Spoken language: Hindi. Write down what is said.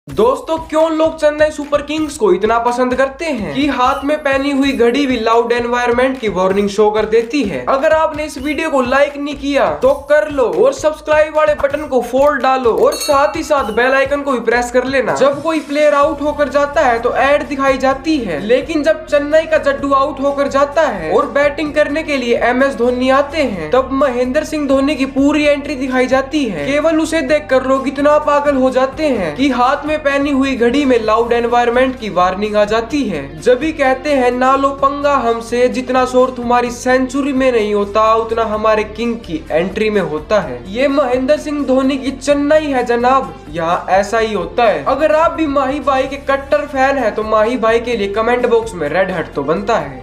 दोस्तों, क्यों लोग चेन्नई सुपर किंग्स को इतना पसंद करते हैं कि हाथ में पहनी हुई घड़ी भी लाउड एनवायरनमेंट की वार्निंग शो कर देती है। अगर आपने इस वीडियो को लाइक नहीं किया तो कर लो और सब्सक्राइब वाले बटन को फोड़ डालो और साथ ही साथ बेल आइकन को भी प्रेस कर लेना। जब कोई प्लेयर आउट होकर जाता है तो एड दिखाई जाती है, लेकिन जब चेन्नई का जड्डू आउट होकर जाता है और बैटिंग करने के लिए MS धोनी आते हैं तब महेंद्र सिंह धोनी की पूरी एंट्री दिखाई जाती है। केवल उसे देखकर लोग इतना पागल हो जाते हैं कि हाथ में पहनी हुई घड़ी में लाउड एनवायरनमेंट की वार्निंग आ जाती है। जब भी कहते हैं ना लो पंगा हमसे, जितना शोर तुम्हारी सेंचुरी में नहीं होता उतना हमारे किंग की एंट्री में होता है। ये महेंद्र सिंह धोनी की चेन्नई है जनाब, यहाँ ऐसा ही होता है। अगर आप भी माही भाई के कट्टर फैन है तो माही भाई के लिए कमेंट बॉक्स में रेड हर्ट तो बनता है।